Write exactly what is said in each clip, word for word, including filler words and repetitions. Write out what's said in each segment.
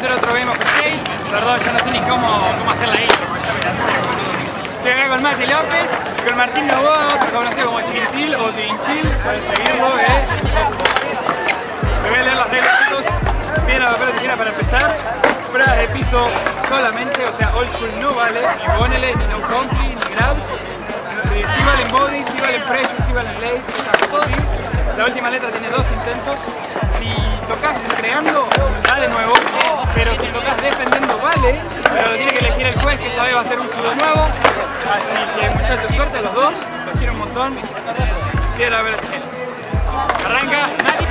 hacer otro Game of Skate. Perdón, ya no sé ni cómo, cómo hacer la intro. Estoy acá con Matias Lopez, con Martin Novoa, otro conocido como Tinchill o Tinchill, para seguirlo, ¿eh? Me voy a leer las reglas, chicos. Bien, la pelota para empezar. Pruebas de piso solamente, o sea, old school no vale, ni bonele, ni no compli, ni grabs. Sí valen body, sí valen pressure, sí valen late, esas cosas sí. La última letra tiene dos intentos. Si tocas entregando, dale nuevo. Pero si tocas defendiendo, vale. Pero lo tiene que elegir el juez, que esta vez va a ser un sudo nuevo. Así que muchachos, suerte a los dos. Los quiero un montón. Quiero ver. Arranca, Nite.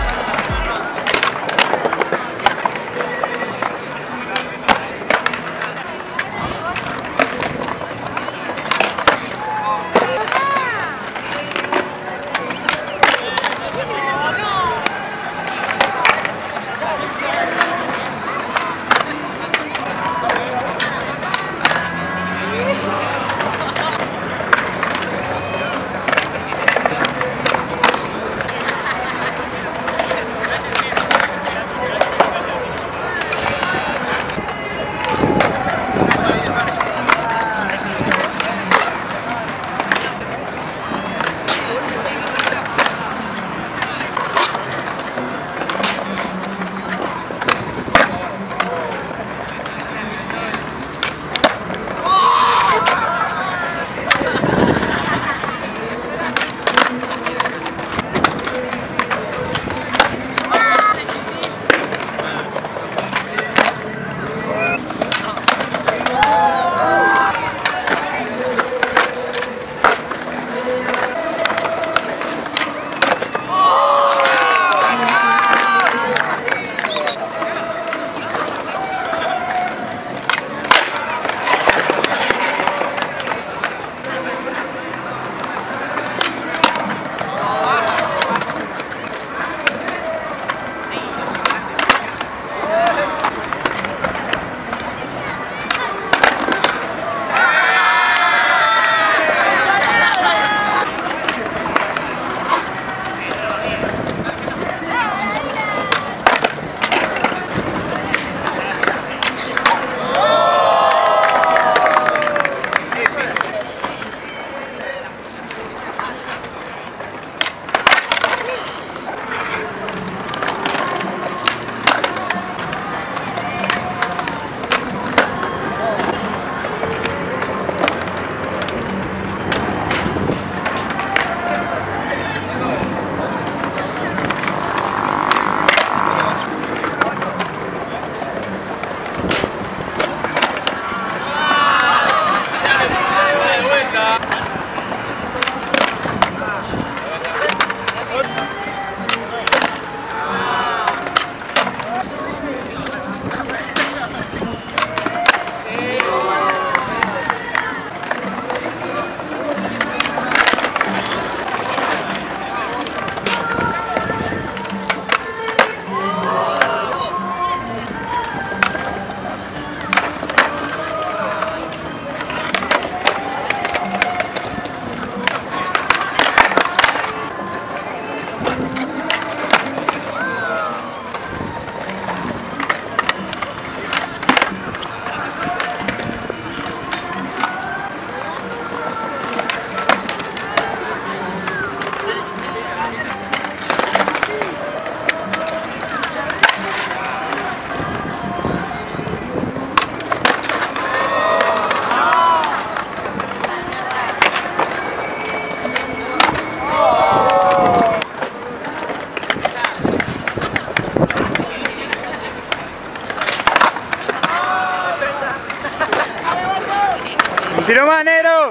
¡Tiro manero!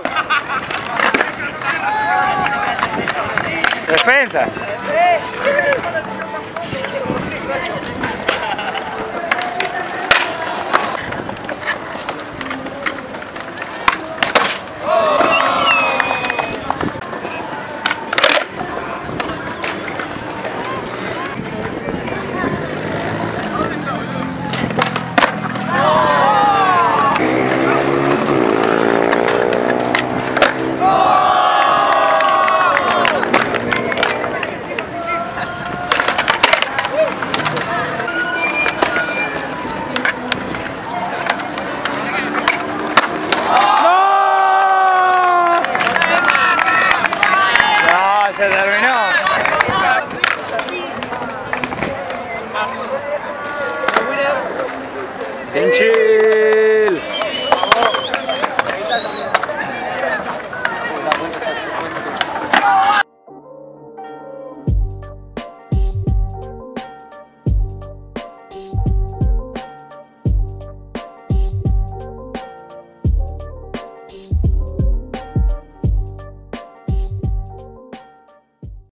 Defensa. Tinchill.